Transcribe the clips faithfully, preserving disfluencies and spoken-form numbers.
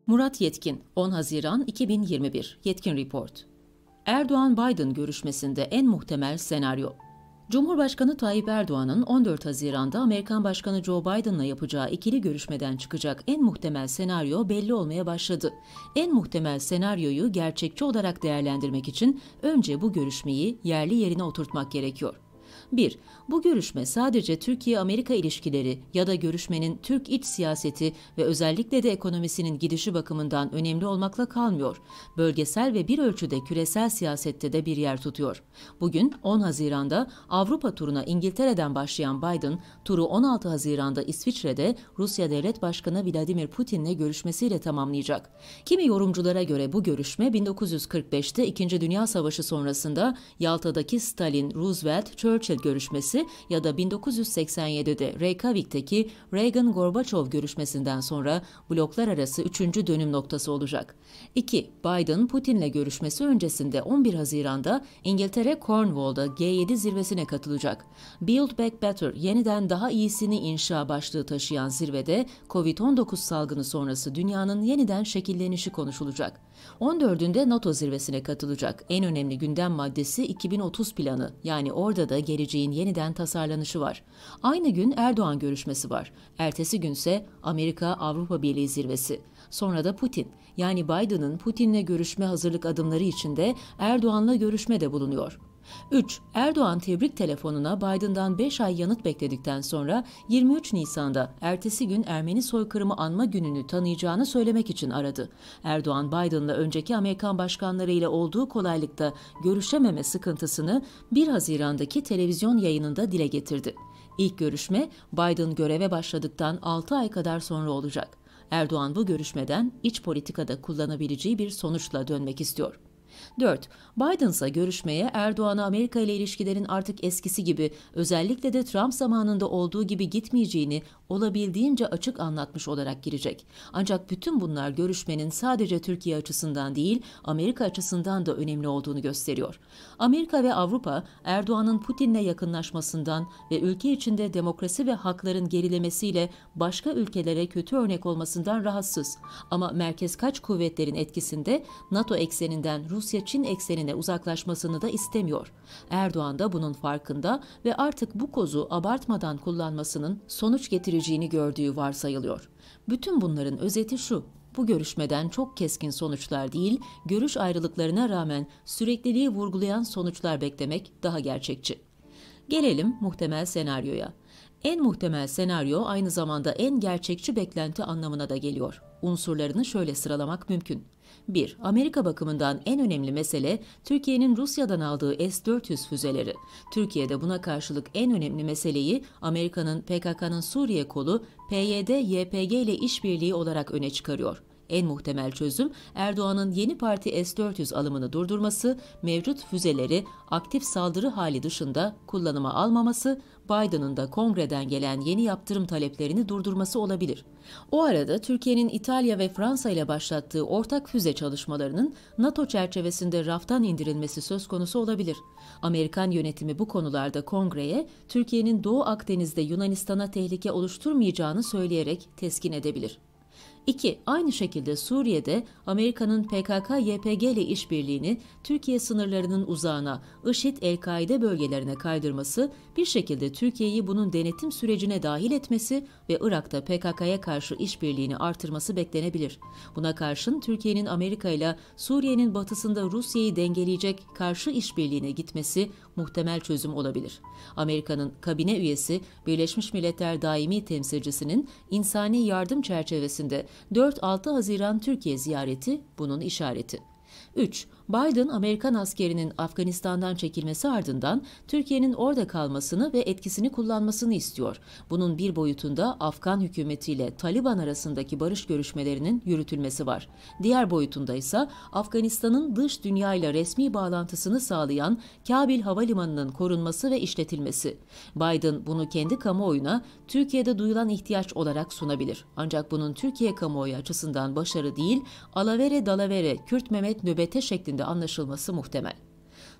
Murat Yetkin, on Haziran iki bin yirmi bir, Yetkin Report. Erdoğan-Biden görüşmesinde en muhtemel senaryo. Cumhurbaşkanı Tayyip Erdoğan'ın on dört Haziran'da Amerikan Başkanı Joe Biden'la yapacağı ikili görüşmeden çıkacak en muhtemel senaryo belli olmaya başladı. En muhtemel senaryoyu gerçekçi olarak değerlendirmek için önce bu görüşmeyi yerli yerine oturtmak gerekiyor. bir. Bu görüşme sadece Türkiye-Amerika ilişkileri ya da görüşmenin Türk iç siyaseti ve özellikle de ekonomisinin gidişi bakımından önemli olmakla kalmıyor. Bölgesel ve bir ölçüde küresel siyasette de bir yer tutuyor. Bugün on Haziran'da Avrupa turuna İngiltere'den başlayan Biden, turu on altı Haziran'da İsviçre'de Rusya Devlet Başkanı Vladimir Putin'le görüşmesiyle tamamlayacak. Kimi yorumculara göre bu görüşme bin dokuz yüz kırk beşte İkinci Dünya Savaşı sonrasında Yalta'daki Stalin-Roosevelt-Churchill görüşmesi ya da bin dokuz yüz seksen yedide Reykjavik'teki Reagan-Gorbaçov görüşmesinden sonra bloklar arası üçüncü dönüm noktası olacak. iki. Biden, Putin'le görüşmesi öncesinde on bir Haziran'da İngiltere Cornwall'da G yedi zirvesine katılacak. Build Back Better, yeniden daha iyisini inşa başlığı taşıyan zirvede kovid on dokuz salgını sonrası dünyanın yeniden şekillenişi konuşulacak. on dördünde NATO zirvesine katılacak. En önemli gündem maddesi iki bin otuz planı, yani orada da geleceğin yeniden tasarlanışı var. Aynı gün Erdoğan görüşmesi var. Ertesi günse Amerika-Avrupa Birliği zirvesi. Sonra da Putin, yani Biden'ın Putin'le görüşme hazırlık adımları içinde Erdoğan'la görüşme de bulunuyor. üç. Erdoğan tebrik telefonuna Biden'dan beş ay yanıt bekledikten sonra yirmi üç Nisan'da ertesi gün Ermeni soykırımı anma gününü tanıyacağını söylemek için aradı. Erdoğan, Biden'la önceki Amerikan başkanları ile olduğu kolaylıkta görüşememe sıkıntısını bir Haziran'daki televizyon yayınında dile getirdi. İlk görüşme Biden göreve başladıktan altı ay kadar sonra olacak. Erdoğan bu görüşmeden iç politikada kullanabileceği bir sonuçla dönmek istiyor. dört. Biden ise görüşmeye Erdoğan'a Amerika ile ilişkilerin artık eskisi gibi, özellikle de Trump zamanında olduğu gibi gitmeyeceğini olabildiğince açık anlatmış olarak girecek. Ancak bütün bunlar görüşmenin sadece Türkiye açısından değil, Amerika açısından da önemli olduğunu gösteriyor. Amerika ve Avrupa, Erdoğan'ın Putin'le yakınlaşmasından ve ülke içinde demokrasi ve hakların gerilemesiyle başka ülkelere kötü örnek olmasından rahatsız. Ama merkezkaç kuvvetlerin etkisinde NATO ekseninden Rusya-Çin eksenine uzaklaşmasını da istemiyor. Erdoğan da bunun farkında ve artık bu kozu abartmadan kullanmasının sonuç getireceğini gördüğü varsayılıyor. Bütün bunların özeti şu: bu görüşmeden çok keskin sonuçlar değil, görüş ayrılıklarına rağmen sürekliliği vurgulayan sonuçlar beklemek daha gerçekçi. Gelelim muhtemel senaryoya. En muhtemel senaryo aynı zamanda en gerçekçi beklenti anlamına da geliyor. Unsurlarını şöyle sıralamak mümkün. bir. Amerika bakımından en önemli mesele Türkiye'nin Rusya'dan aldığı S dört yüz füzeleri. Türkiye'de buna karşılık en önemli meseleyi Amerika'nın P K K'nın Suriye kolu P Y D Y P G ile işbirliği olarak öne çıkarıyor. En muhtemel çözüm Erdoğan'ın yeni parti S dört yüz alımını durdurması, mevcut füzeleri aktif saldırı hali dışında kullanıma almaması, Biden'ın da kongreden gelen yeni yaptırım taleplerini durdurması olabilir. O arada Türkiye'nin İtalya ve Fransa ile başlattığı ortak füze çalışmalarının NATO çerçevesinde raftan indirilmesi söz konusu olabilir. Amerikan yönetimi bu konularda kongreye Türkiye'nin Doğu Akdeniz'de Yunanistan'a tehlike oluşturmayacağını söyleyerek teskin edebilir. iki. Aynı şekilde Suriye'de Amerika'nın P K K Y P G ile işbirliğini Türkiye sınırlarının uzağına, IŞİD-El-Kaide bölgelerine kaydırması, bir şekilde Türkiye'yi bunun denetim sürecine dahil etmesi ve Irak'ta P K K'ya karşı işbirliğini artırması beklenebilir. Buna karşın Türkiye'nin Amerika ile Suriye'nin batısında Rusya'yı dengeleyecek karşı işbirliğine gitmesi muhtemel çözüm olabilir. Amerika'nın kabine üyesi Birleşmiş Milletler Daimi Temsilcisi'nin insani yardım çerçevesinde dört altı Haziran Türkiye ziyareti bunun işareti. üç. Biden, Amerikan askerinin Afganistan'dan çekilmesi ardından Türkiye'nin orada kalmasını ve etkisini kullanmasını istiyor. Bunun bir boyutunda Afgan hükümetiyle Taliban arasındaki barış görüşmelerinin yürütülmesi var. Diğer boyutunda ise Afganistan'ın dış dünyayla resmi bağlantısını sağlayan Kabil Havalimanı'nın korunması ve işletilmesi. Biden bunu kendi kamuoyuna Türkiye'de duyulan ihtiyaç olarak sunabilir. Ancak bunun Türkiye kamuoyu açısından başarı değil, alavere dalavere, Kürt Mehmet nöbete şeklinde anlaşılması muhtemel.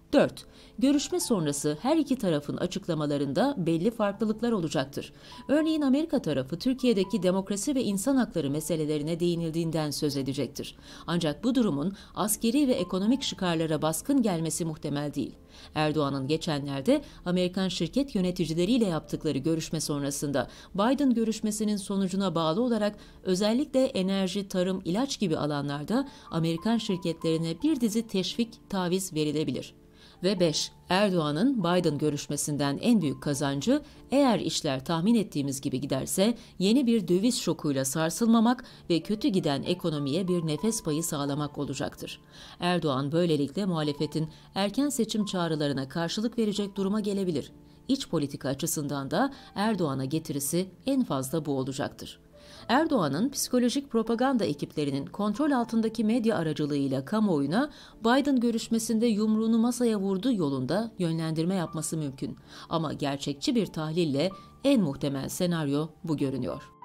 dört. Görüşme sonrası her iki tarafın açıklamalarında belli farklılıklar olacaktır. Örneğin Amerika tarafı Türkiye'deki demokrasi ve insan hakları meselelerine değinildiğinden söz edecektir. Ancak bu durumun askeri ve ekonomik çıkarlara baskın gelmesi muhtemel değil. Erdoğan'ın geçenlerde Amerikan şirket yöneticileriyle yaptıkları görüşme sonrasında Biden görüşmesinin sonucuna bağlı olarak özellikle enerji, tarım, ilaç gibi alanlarda Amerikan şirketlerine bir dizi teşvik, taviz verilebilir. Ve beş. Erdoğan'ın Biden görüşmesinden en büyük kazancı, eğer işler tahmin ettiğimiz gibi giderse, yeni bir döviz şokuyla sarsılmamak ve kötü giden ekonomiye bir nefes payı sağlamak olacaktır. Erdoğan böylelikle muhalefetin erken seçim çağrılarına karşılık verecek duruma gelebilir. İç politika açısından da Erdoğan'a getirisi en fazla bu olacaktır. Erdoğan'ın psikolojik propaganda ekiplerinin kontrol altındaki medya aracılığıyla kamuoyuna Biden görüşmesinde yumruğunu masaya vurduğu yolunda yönlendirme yapması mümkün. Ama gerçekçi bir tahlille en muhtemel senaryo bu görünüyor.